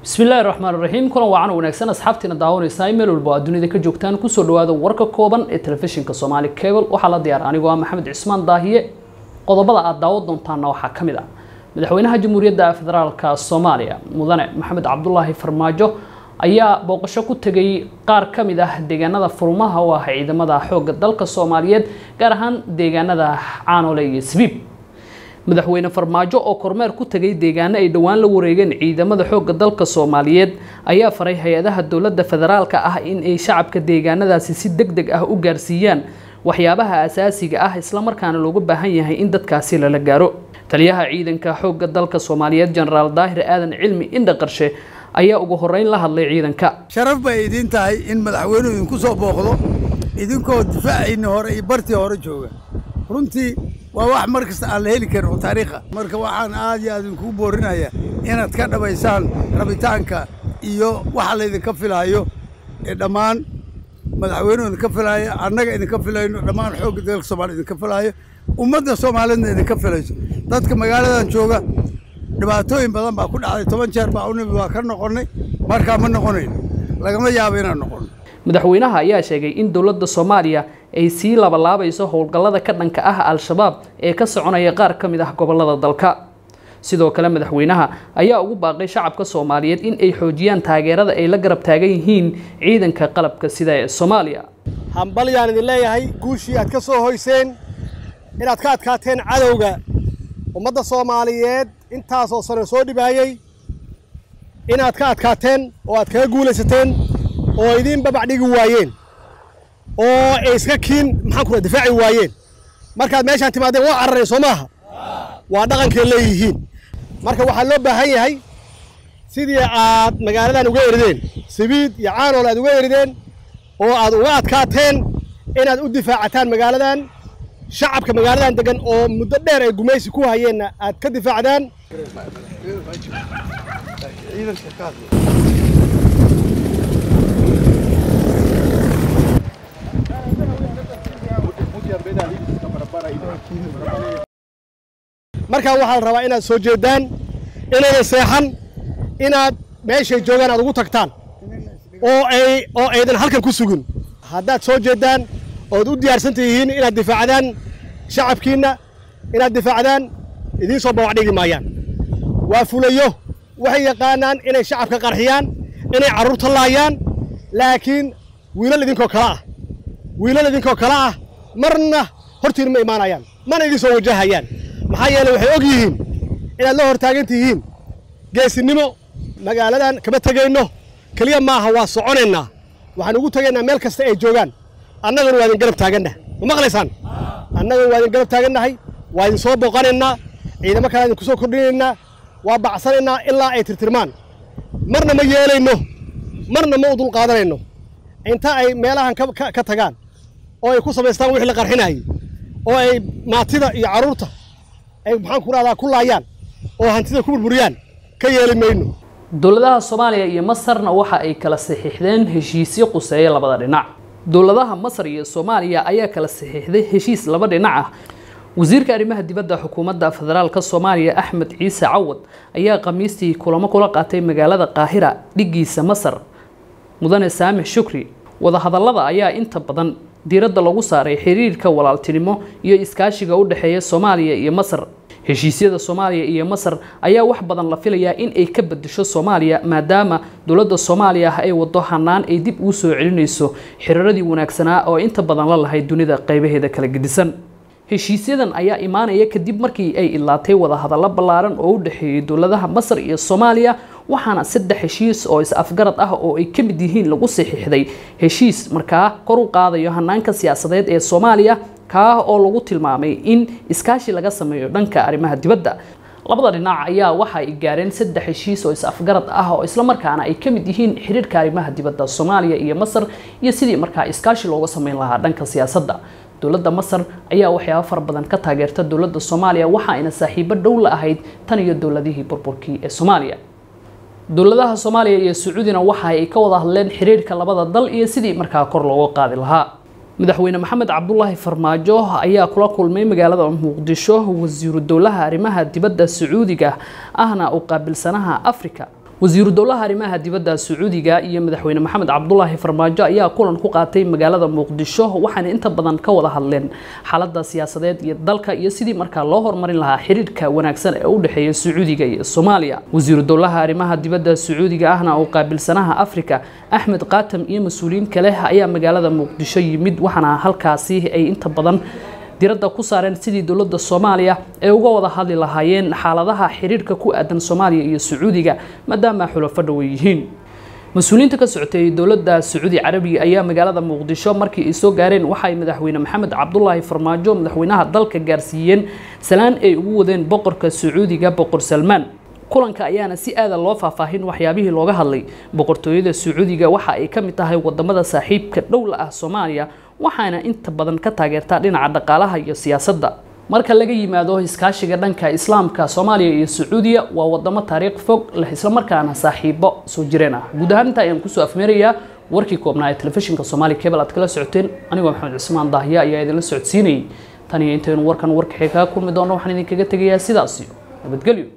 بسم الله الرحمن الرحيم كلنا وعنا ونكسنا أصحابتنا دعونا سايمل والبعدوني ذيك جوكتان كسر لوهذا ورك كوبان التلفزيون كصومالي كيبل وحلا ديار أنا جوا محمد عثمان داهية قضبض الدعوة دمتنا وحكمنا مدحوينها جمهورية فدرال كصوماليا مدن محمد عبد الله فرماجو ayaa booqasho ku tagay qaar kamid ah deegaanada furmaha oo ah ciidamada xoogga dalka Soomaaliyeed gaar ahaan deegaanada Caanole iyo Sbiib madaxweyne Farmaajo oo kormeer ku tagay deegaano ay dhawaan la wareegeen ciidamada xoogga dalka Soomaaliyeed ayaa faray hay'adaha dawladda federaalka ah in ay shacabka deegaanadaasi si degdeg ah u gaarsiiyaan waxyaabaha asaasiga ah isla markaana looga baahan yahay in dadkaasi la gaaro taliyaha ciidanka xoogga dalka Soomaaliyeed General Daahir Aadan Cilmi Indha Qarshe ayaa ugu horeyn la hadlay ciidanka sharaf bay idin tahay in madaxweynuhu idinku soo booqdo idinkoo difaacayna hore iyo bartii hore jooga runtii waa wax markasta aan la heli karin oo taariikha marka waxaan aad iyo aad idinku boorinayaa inaad ka dhabaysaan rabitaanka iyo waxa la idinka filayo dhammaan madaxweynuhu idinka filayo annaga idinka filayno dhammaan xoogga dalka Soomaaliya idinka filayo ummadda Soomaaliyeedna idinka filayso dadka magaaladan jooga dhibaatooyin badan baa ku dhacday 10 jeer baa waa ka noqonay marka ma noqonayn lagama yaabo inaan noqono madaxweynaha ayaa sheegay in dawladda Soomaaliya ay si laabayso howlgallada ka dhanka ah al-shabaab ee ka soconaya qaar kamid ah gobolada dalka sidoo kale madaxweynaha ayaa ugu baaqay shacabka Soomaaliyeed in ay xoojiyaan taageerada ay la garab taagan yihiin ciidanka qalabka sida ee Soomaaliya hambalyaan idin leeyahay guushii aad ka soo hoyseen inaad ka adkaateen cadawga ummadda Soomaaliyeed intaas oo sano soo dhibaayay inaad ka adkaateen oo aad kaga guulaysateen oo idin babac dhigi waayeen oo iska kiin maxaan ku difaaci waayeen markaad meeshaan timaadeen waa carareen Soomaha waa dhaqanka leeyihiin marka waxa loo baahan yahay sidii aad magaaladan uga erideen Sbiib iyo Caanole aad uga erideen oo aad uga adkaateen inaad u difaacataan magaaladan shacabka magaaladan degan oo muddo dheer ay gumaysi ku hayeen aad ka difaacdaan marka waxa la rabaa inaad soo jeedaan inay seexan inaad meesha joogan aad ugu tagtaan oo aydan halkan ku sugin haddaad soo jeedaan oo u diyaarsan tihiin inaad difaacdaan shacabkiina inaad difaacdaan idin soo bawac dhigi maayaan waa fulayo waxay yaqaanaan inay shacabka qarxiyaan inay carruurta laayaan laakiin wiilal idinkoo kala ah marna hortiin ma imaanayaan mana idin soo wajahayaan maxaa yeelay waxay og yihiin inaad la hortaagan tihiin geesinimo magaaladan kama tegayno kaliya maaha waa soconaynaa waxaan ugu tagaynaa meel kasta ay joogaan annaguna waa idin garab taagannahay ma maqlaysaan annaguna waa idin garab taagannahay waa idin soo booqanaynaa ciidamo kale idin ku soo kordhinaynaa waa bacsanaynaa ilaa ay tirtirmaan marna ma yeelayno marna ma u dul qaadanayno inta ay meelahan ka tagaan oo ay ku samaystaan wixii la qarxinayay oo ay maatida iyo carruurta ay maxaan ku raadaan ku laayaan oo hantida ku burburiyaan ka yeeli mayno dawladaha Soomaaliya iyo Masarna waxa ay kala saxiixdeen heshiisyo quseeya labada dhinac dawladaha Masar iyo Soomaaliya ayaa kala saxiixday heshiis laba dhinac ah wasiirka arrimaha dibadda xukuumadda federaalka Soomaaliya Axmed Ciise Cawad ayaa khamiistii kulamo kula qaatay magaalada Qaahira dhigiisa Masar mudane Saamix Shukri wada hadallada ayaa inta badan diiradda lagu saaray xiriirka walaaltinimo iyo iskaashiga u dhaxeeya Soomaaliya iyo Masar heshiisyada Soomaaliya iyo Masar ayaa wax badan la filayaa in ay ka bedesho Soomaaliya maadaama dawladda Soomaaliya ay wado hanaan ay dib u soo celinayso xiriiradii wanaagsanaa oo inta badan la lahayd dunida qaybaheeda kala gedisan heshiisyadan ayaa imaanaya kadib markii ay ilaatay wada hadallo ballaaran oo u dhaxeeyay dawladaha Masar iyo Soomaaliya waxaana 3 heshiis oo is afgarad ah oo ay ka mid yihiin lagu saxiixday heshiis markaa kor u qaadayo hanaanka siyaasadeed ee Soomaaliya ka oo lagu tilmaamay in iskaashi laga sameeyo dhanka arrimaha dibadda labada dhinac ayaa waxa ay gaareen 3 heshiis oo is afgarad ah oo isla markaana ay ka mid yihiin xiriirka arrimaha dibadda Soomaaliya iyo Masar iyo sidii markaa iskaashi looga sameyn lahaa dhanka siyaasadda dawladda Masar ayaa waxyaabo far badan ka taageerta dawladda Soomaaliya waxa ayna saaxiibo dhow la ahayd tan iyo dawladihii burburkii ee Soomaaliya dawladaha Soomaaliya iyo Sacuudina waxa ay ka wada hadleen xiriirka labada dal iyo sidii markaa kor looga qaadi lahaa madaxweyne maxamed cabdullaahi farmaajo ayaa kula kulmay magaalada muqdisho wasiiru dowlaha arrimaha dibadda sacuudiga ahna u qaabilsanaha Afrika wasiiru dowlaha arrimaha dibadda Sacuudiga iyo madaxweyne Maxamed Cabdullaahi Farmaajo ayaa kulan ku qaatay magaalada Muqdisho waxaana inta badan ka wada hadleen xaaladda siyaasadeed iyo dalka iyo sidii markaa loo horumarin lahaa xiriirka wanaagsan ee u dhaxeeya Sacuudiga iyo Soomaaliya. wasiiru dowlaha arrimaha dibadda Sacuudiga ahna oo qaabilsanaha Afrika Ahmed Qaatam iyo mas'uuliyiin kale ayaa magaalada Muqdisho yimid waxaana halkaasi ay inta badan diradda ku saareen sidii dawladda Soomaaliya ay uga wada hadli lahaayeen xaaladaha xiriirka ku aadan Soomaaliya iyo Sacuudiga maadaama xulafo dhow yihiin. mas'uuliyiinta ka socotay dawladda Sacuudi Carabiga ayaa magaalada Muqdisho markii ay soo gaareen waxay madaxweyne Maxamed Cabdullaahi Farmaajo madaxweynaha dalka gaarsiiyeen salaan ay ugu wadeen boqorka Sacuudiga Boqor Salmaan. kulanka ayaana si aad loo faahfaahin waxyaabihii looga hadlay. boqortooyada Sacuudiga waxa ay ka mid tahay wadamada saaxiibka dhow la ah Soomaaliya waxaana inta badan ka taageertaa dhinaca dhaqaalaha iyo siyaasadda. marka laga yimaado iskaashiga dhanka Islaamka, Soomaaliya iyo Sacuudiya waa wadamo taariikh fog leh isla markaana saaxiibo soo jireen ah. guud ahaan inta ayaan ku soo afmeerayaa warkii koobnaa ee telefishinka Somali Cable aad kala socoteen. anigoo Maxamed Cismaan Daahiya ayaa idin la socodsiinayay. tan iyo intaanu warkan warka xiga kulmi doono waxaan idin kaga tagayaa sidaas iyo nabadgelyo.